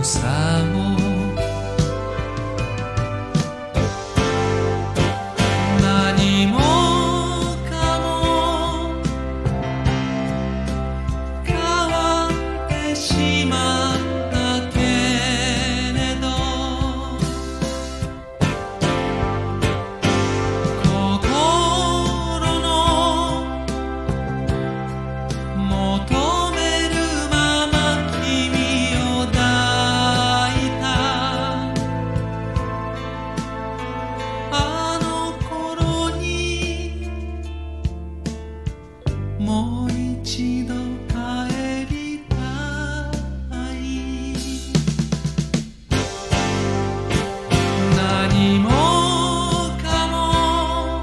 さも何もかも変わってしまったけれど心の求めるまま君を抱いたあの頃にもう一度帰りたい何もかも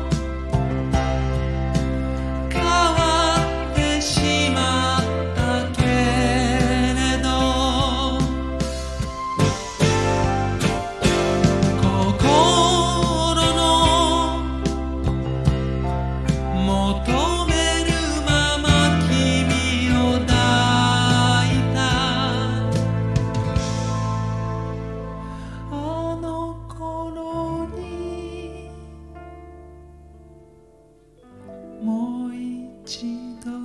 変わってしまったけれど心の求めるまま君を抱いたあの頃にもう一度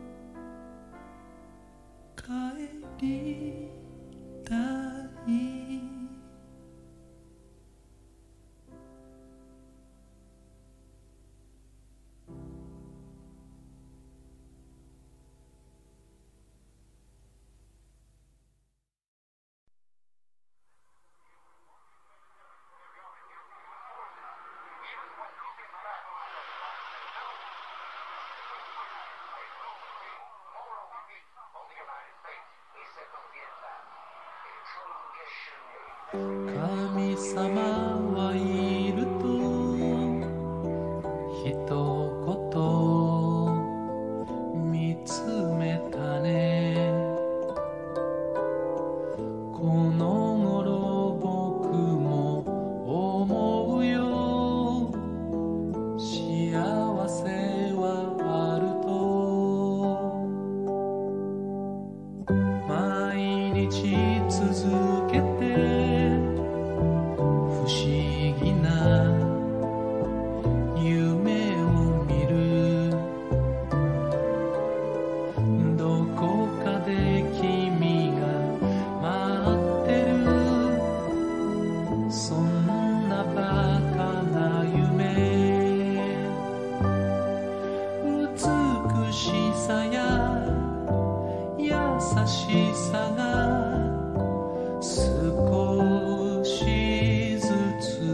帰りたい神様はいると一言見つめたねこの頃僕も思うよ幸せはあると毎日続けて不思議な夢を見るどこかで君が待ってるそんなバカな夢美しさや優しさが少しずつ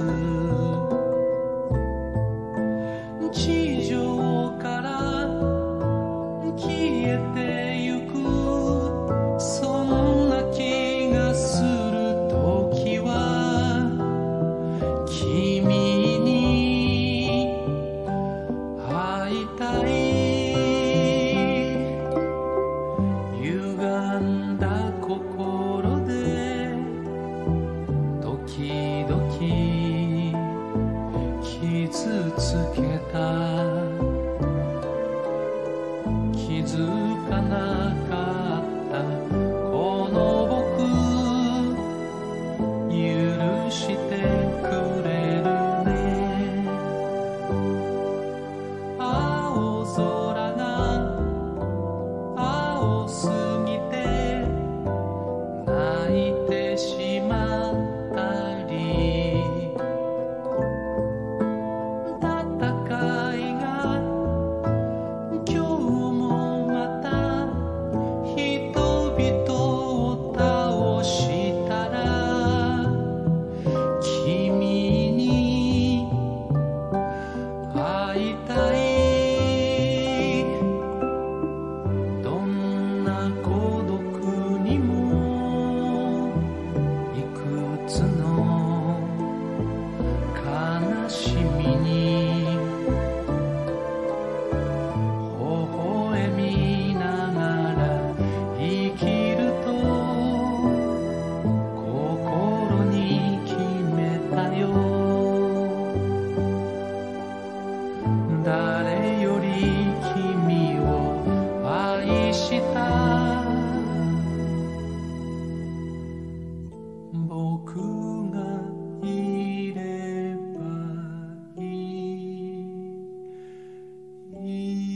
地上から消えてゆくそんな気がする時は君に会いたい歪んだ心で僕がいればいい。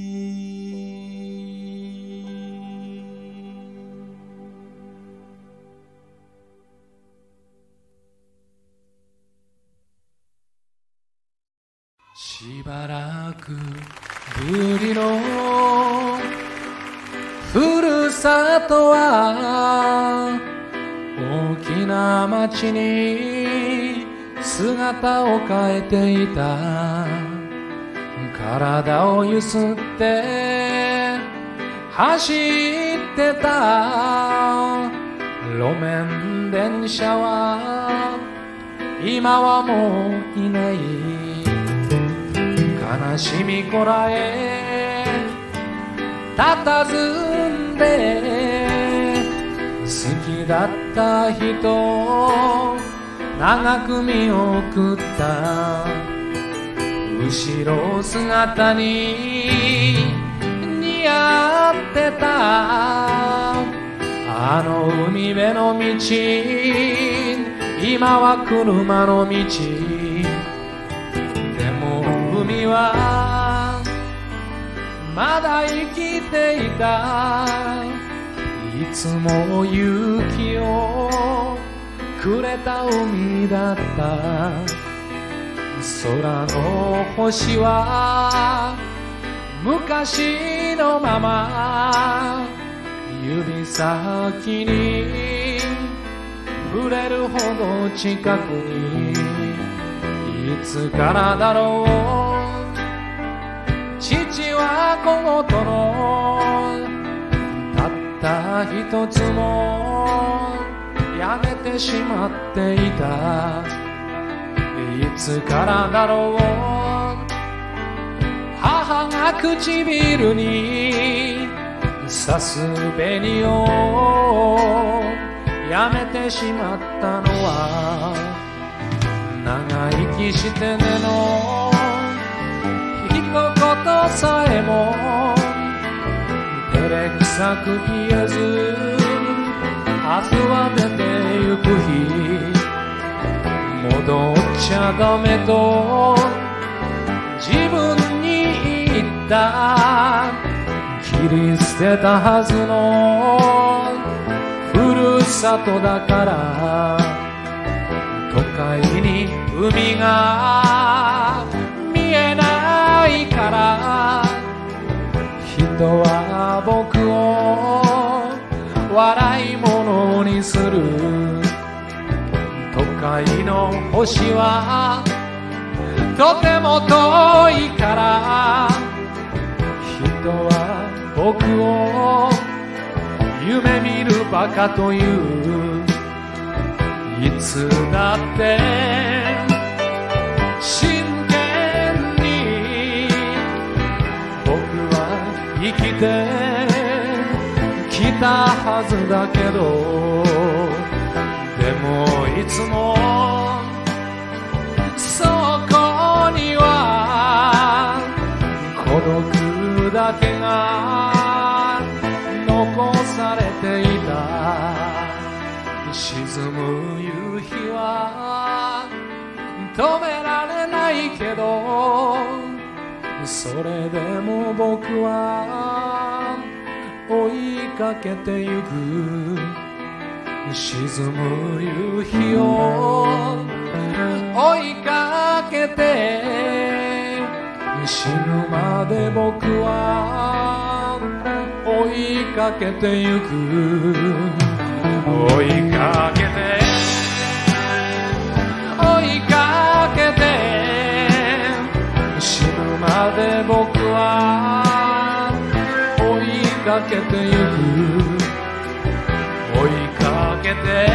しばらくぶりのふるさとは大きな町に姿を変えていた。体をゆすって走ってた路面電車は今はもういない。悲しみこらえ佇んで好きだった人長く見送った。後ろ姿に似合ってたあの海辺の道、今は車の道。でも海はまだ生きていた。いつも勇気をくれた海だった。空の星は昔のまま指先に触れるほど近くに。いつからだろう父は小言のたった一つもやめてしまっていた。いつからだろう母が唇に刺す紅をやめてしまったのは長生きしてねの一言さえも照れくさく言えず明日は出てゆく日。戻っちゃダメと自分に言った。切り捨てたはずのふるさとだから都会に海が見えないから人は僕を笑い物にする。都会の星はとても遠いから人は僕を夢見るバカという。いつだって真剣に僕は生きてきたはずだけど、でもいつもそこには孤独だけが残されていた。沈む夕日は止められないけどそれでも僕は追いかけてゆく。沈む夕日を追いかけて死ぬまで僕は追いかけてゆく。追いかけて追いかけて死ぬまで僕は追いかけてゆく。追いかけて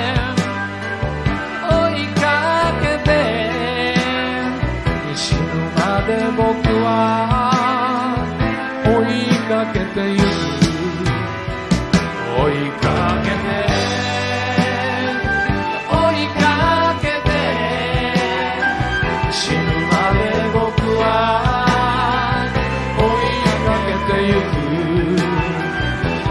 追いかけて死ぬまで僕は追いかけてゆく。追いかけて追いかけて死ぬまで僕は追いかけてゆく。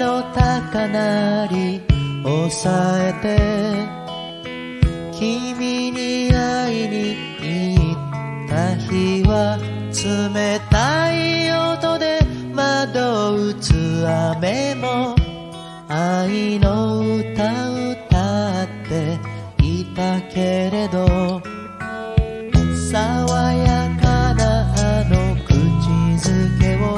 の高鳴り抑えて君に会いに行った日は冷たい音で窓打つ雨も愛の歌歌っていたけれど爽やかなあの口づけを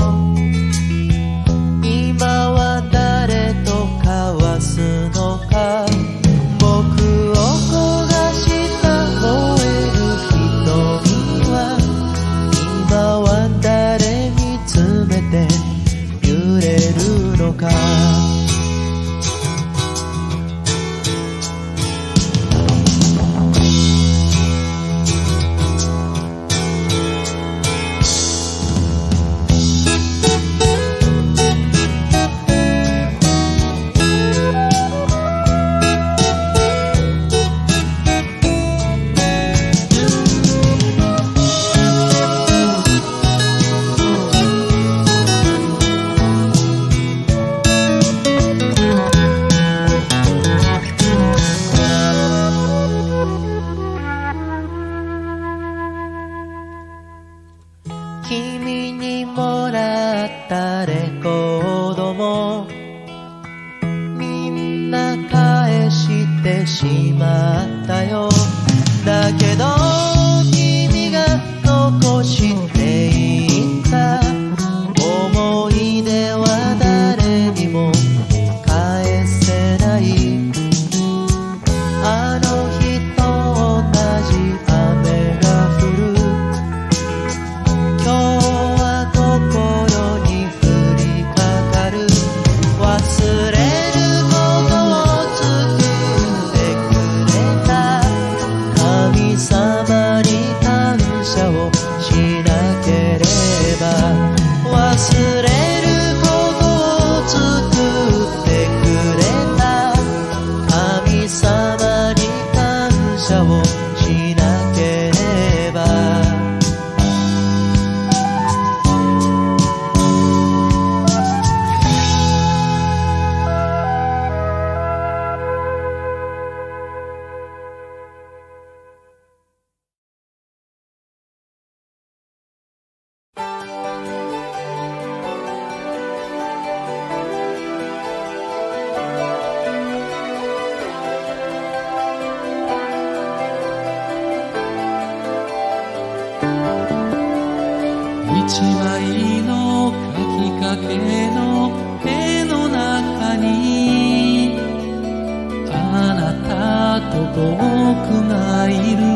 今は誰と交わすのか僕を焦がした燃える瞳は今は誰に詰めて揺れるのか君にもらったレコードもみんな返してしまったよだけど君が残していった思い出は誰にも返せないあの日と同じ雨が降る今日は心に降りかかる忘れることを作ってくれた神様に感謝をしなければ忘れることを作ってくれた神様に感謝をしなければ一枚の書きかけの絵の中にあなたと僕がいる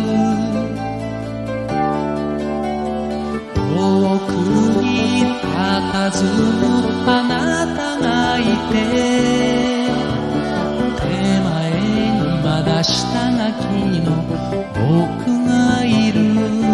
遠くに佇むあなたがいて手前にまだ下書きの僕がいる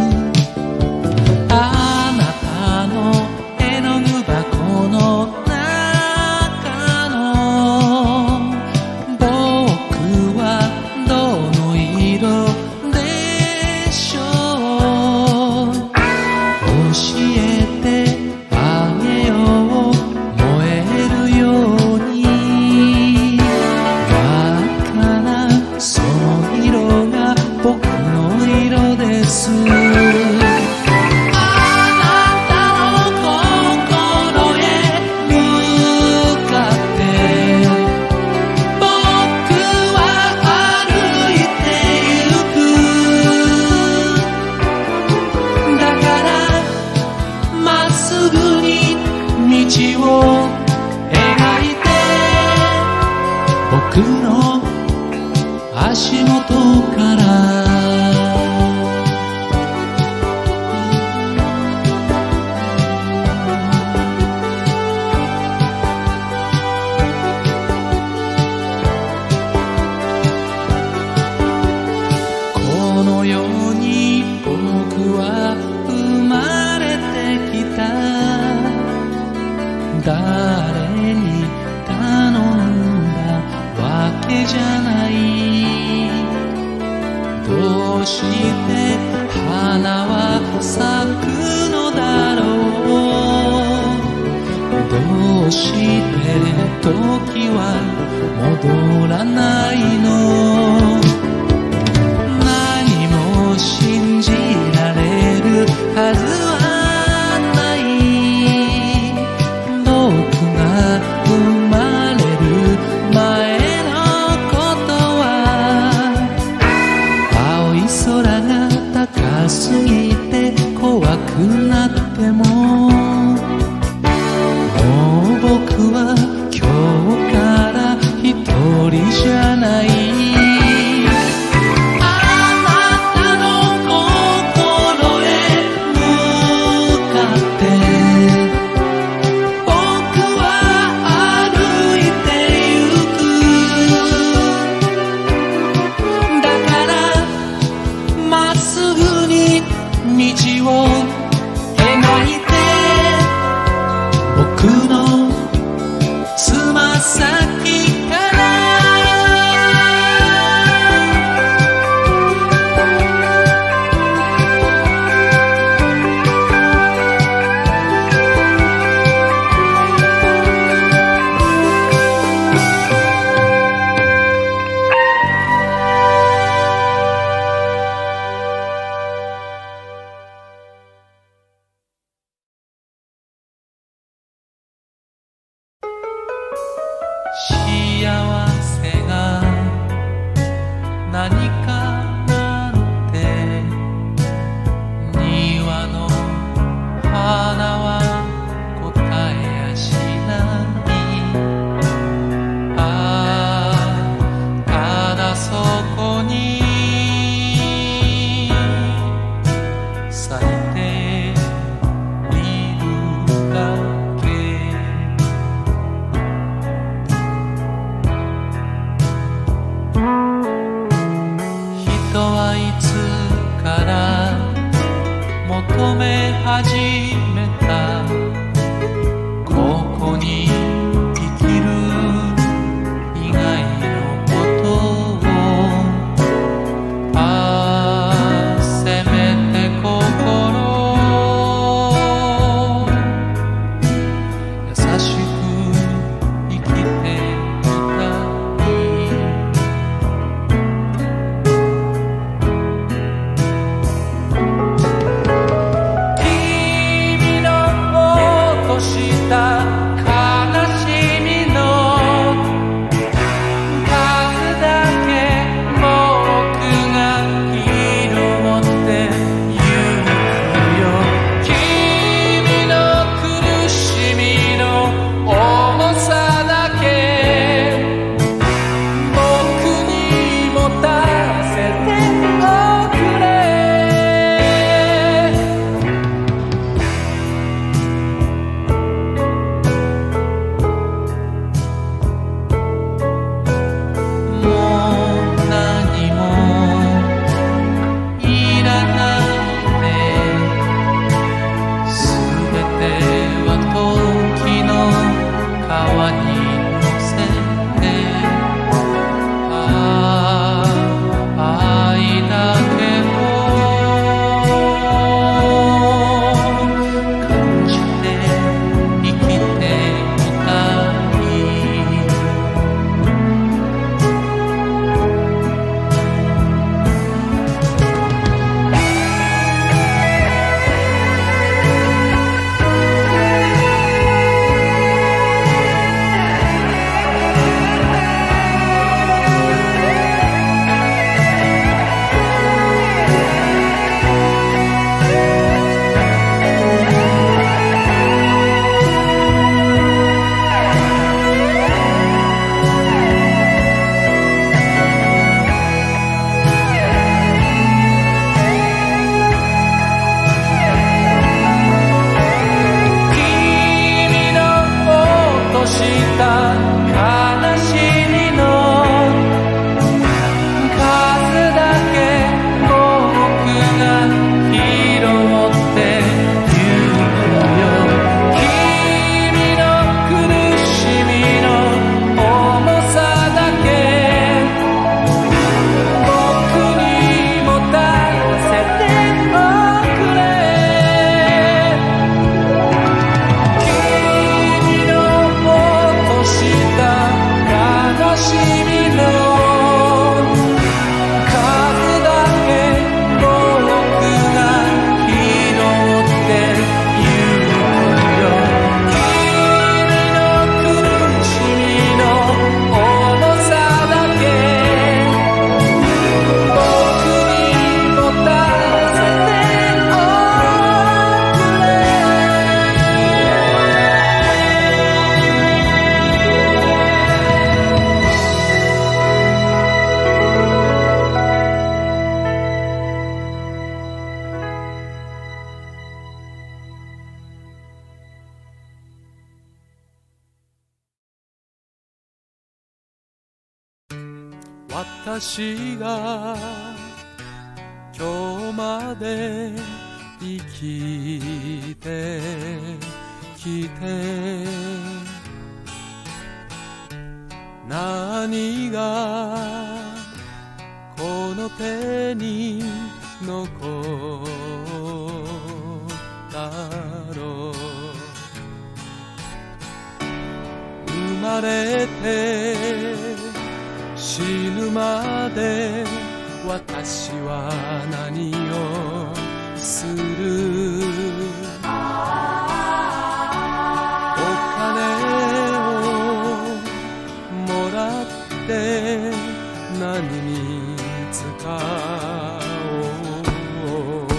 あなたの絵の具箱の中の僕はどの色でしょう教えてあげよう燃えるように真っ赤なその色が僕の色です道を描いて僕の足元からこの世に僕は生まれてきた誰に頼んだわけじゃないどうして花は咲くのだろうどうして時は戻らないの。何も信じられるはずはない。僕が生まれる前のことは、青い空が高すぎて怖くなっても、もう僕は今日から一人じゃない。あなたの心へ向かって僕は歩いてゆく。だからまっすぐに道を描いて、僕のつま先から幸せが何かなんて、庭の花は答えやしない。ああ、ただそこに咲いているだけ。人はいつから求め始めた、ここに生きる以外のことを。ああ、せめて心優しく生きていたい。君の落とした悲しみの数だけ僕が拾ってゆくよ。君の苦しみの重さだけ僕に持たせておくれ。もう何もいらないね。すべては時の川に乗せて、ああ、愛だけを感じて生きてみたい。君の落とした悲しみの数だけ僕が拾ってゆくよ。君の苦しみの重さだけ僕に持たせておくれ。君の落とした私が今日まで生きてきて何がこの手に残ったろう生まれて死ぬまで私は何をするお金をもらって何に使おう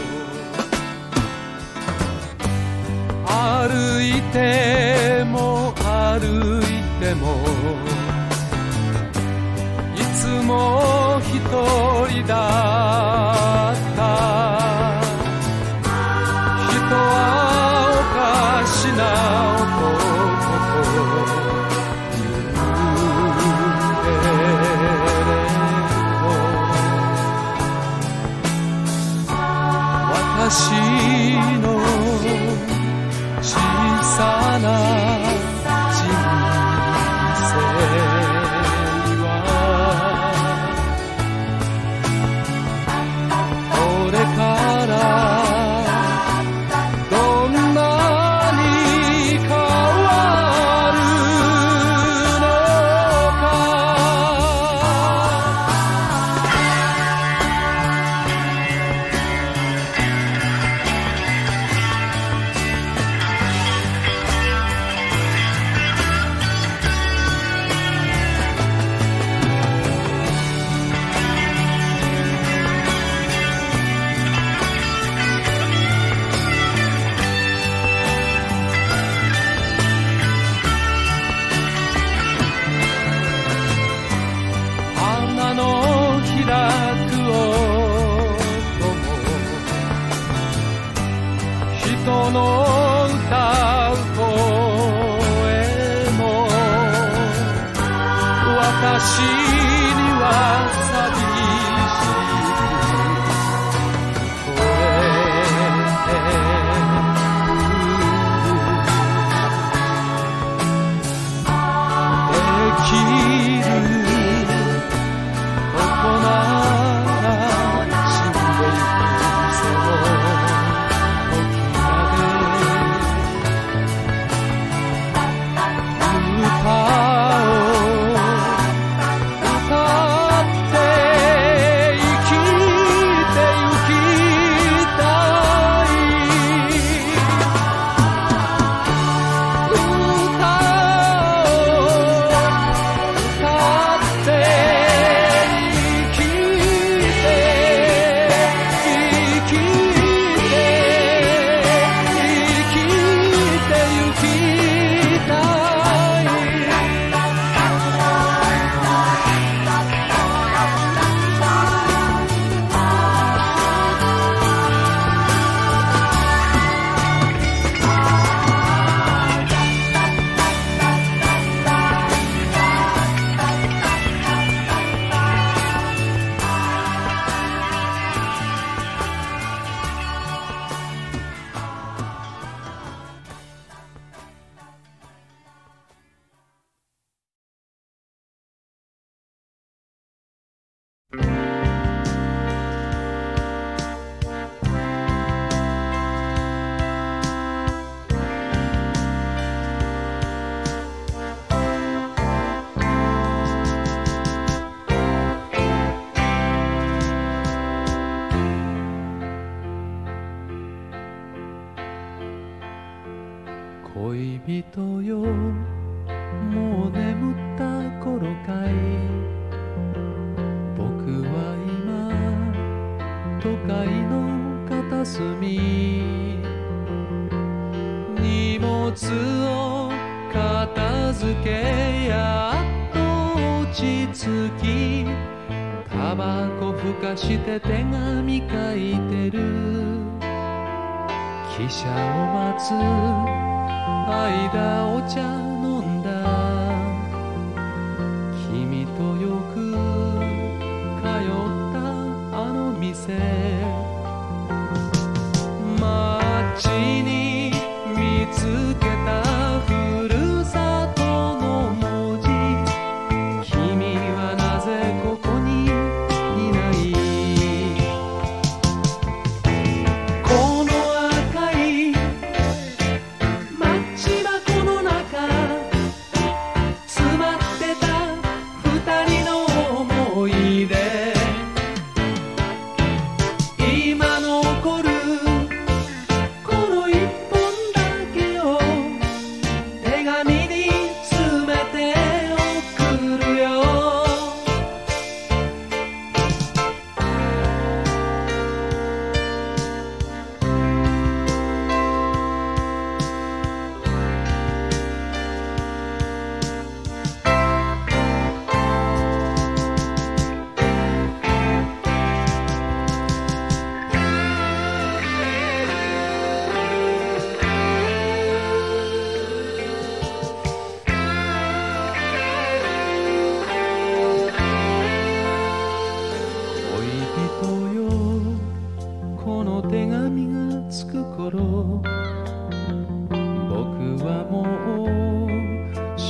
歩いても歩いてもいつも一人だった人はおかしな男と言うけれど私の小さな人生人の歌う声も私には寂しく聞こえてくるできることなら死んでゆくその恋人よもう眠った頃かい僕は今都会の片隅荷物を片付けやっと落ち着きタバコふかして手紙書いてる汽車を待つ間お茶飲んだ君とよく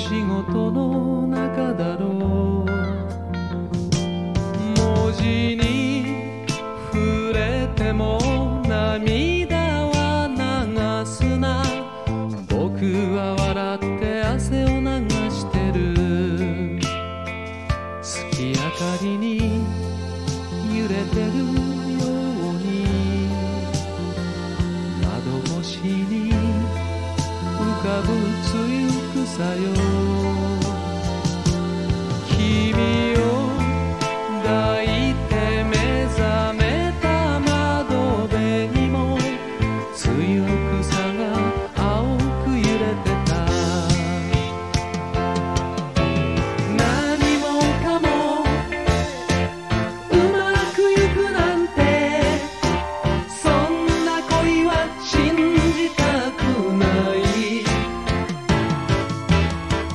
仕事の中だろう。文字に触れても涙は流すな。僕は笑って汗を流してる。月明かりに揺れてるように窓越しに浮かぶ梅雨草よ。君を抱いて目覚めた窓辺にも梅雨草が青く揺れてた。何もかもうまくいくなんて、そんな恋は信じたくない。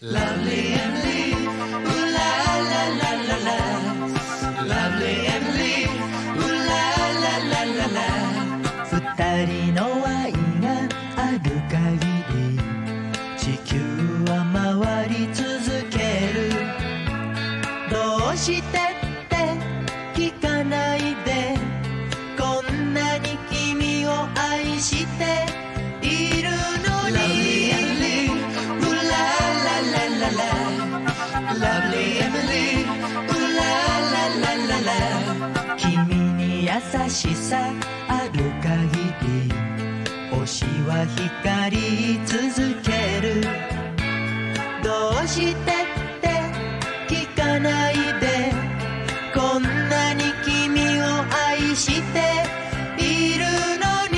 Lovely Emily, ooh la la la la la. Lovely Emily, ooh la la la la la. 二人の愛がある限り地球は回り続ける。どうしてって聞かないで、こんなに君を愛しているのに。 Lovely Emily, ooh la la la la la. Lovely Emily, ooh la la la la la. 君に優しさある限り星は光り続ける。どうしてって聞かないで、こんなに君を愛しているのに。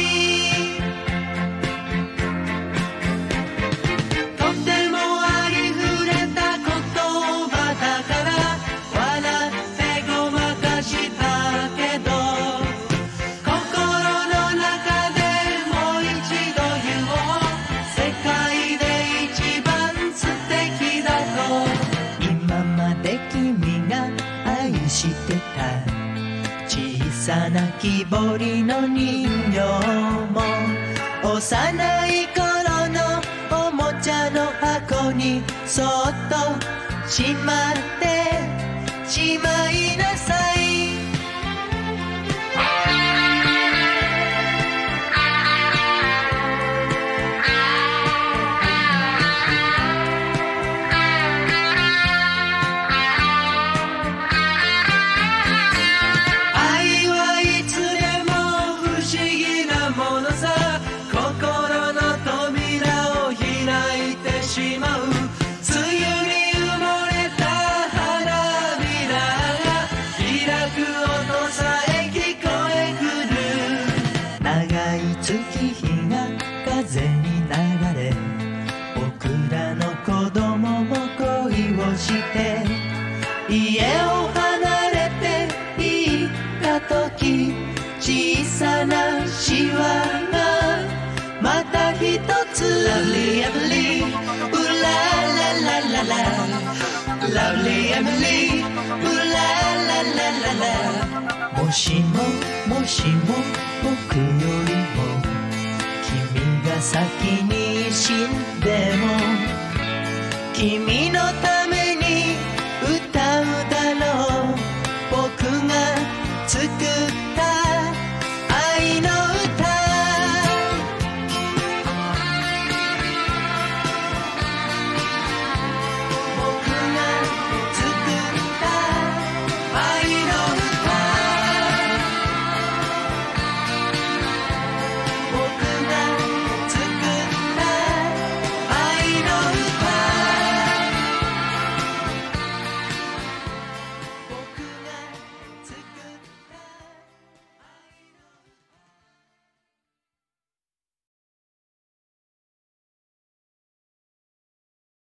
とてもありふれた言葉だから笑ってごまかしたけど、心の中でもう一度言おう。世界で一番素敵だと。 今まで君が愛してた小さな木彫りの人形も、幼い頃のおもちゃの箱にそっとしまってしまいなさい。 愛はいつでも不思議なものさ。心の扉を開いてしまう。梅雨に埋もれた花びらが開く音さえ聞こえくる。 長い月日が風に流れ、僕らの子供も恋をして家を離れて行った時、小さなシワがまた一つ。 Lovely Emily, ooh la la la la la. Lovely Emily, ooh la la la la la. もしももしも僕よりも君が先に死んでも、君のた